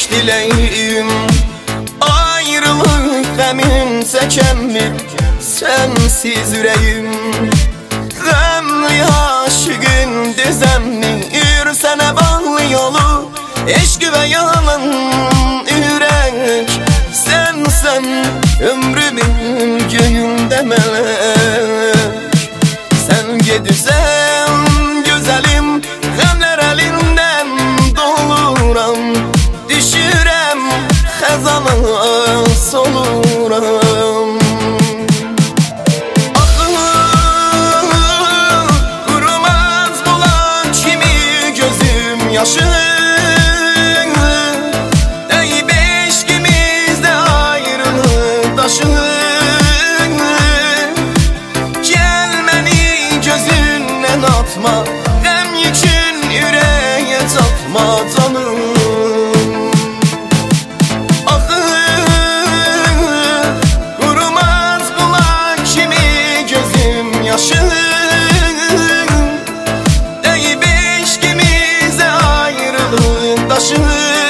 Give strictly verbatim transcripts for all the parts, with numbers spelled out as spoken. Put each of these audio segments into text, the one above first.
dileyim. Ayrılık qəmin çəkəmmir sensiz ürəyim. Qəmli aşığın düzəmmir sənə bağlı yolu, eşq və yalan ürək. Sənsən ömrümün göyündə mələk. Sən gedirsən gözəlim, qəmlər əlindən doluram. Düşürəm xəzana soluram. Qurumaz bulan kimi gözüm yaşı, deyib eşqimizdə ayrılıq daşı. Gəl məni gözündən atma, qəm yükün ürəyə çatma canım. Deyib eşqimizə ayrılıq daşı.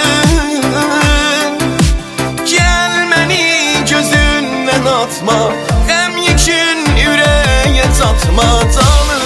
Gəl məni gözündən atma, qəm yükün ürəyə çatma canım.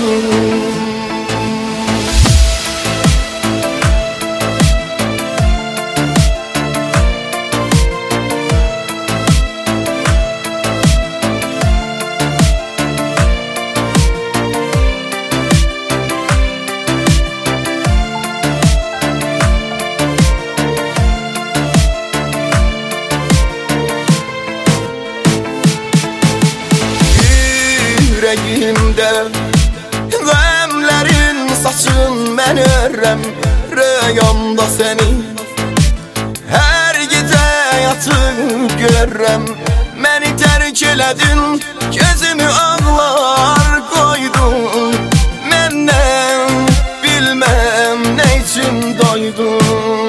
Yüreğimdə qəmlərin saçın mən örəm. Rüyamda səni hər gecə yatıb görürəm. Məni tərk elədin, gözümü ağlar qoydun. Məndən bilməm nə üçün doydun.